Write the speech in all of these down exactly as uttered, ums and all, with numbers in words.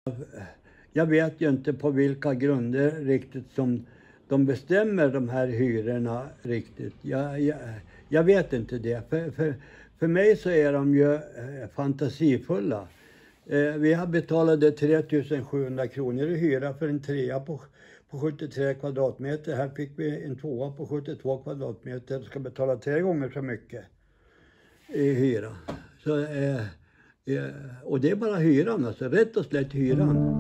Jag vet ju inte på vilka grunder riktigt som de bestämmer de här hyrorna riktigt. Jag, jag, jag vet inte det. För, för, för mig så är de ju eh, fantasifulla. Eh, vi har betalat tre tusen sjuhundra kronor i hyra för en trea på, på sjuttiotre kvadratmeter. Här fick vi en tvåa på sjuttiotvå kvadratmeter. Ska betala tre gånger så mycket i hyra. Så, eh, eh, och det är bara hyran, alltså rätt och slätt hyran.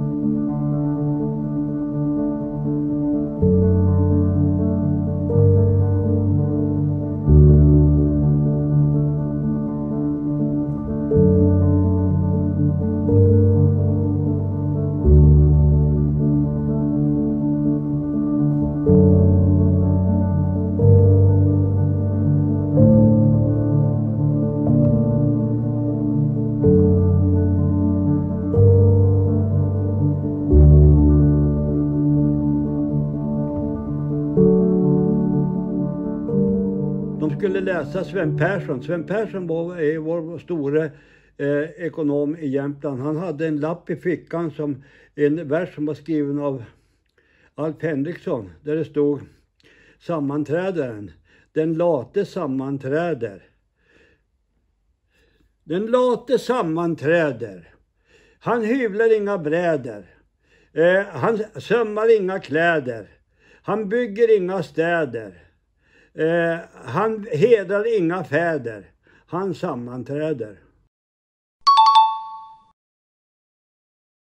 De skulle läsa Sven Persson. Sven Persson var vår stora eh, ekonom i Jämtland. Han hade en lapp i fickan, som en vers som var skriven av Alf Henriksson. Där det stod: sammanträdaren. Den late sammanträder. Den late sammanträder. Han hyvlar inga bräder. Eh, han sömmar inga kläder. Han bygger inga städer. Eh, han hedrar inga fäder. Han sammanträder.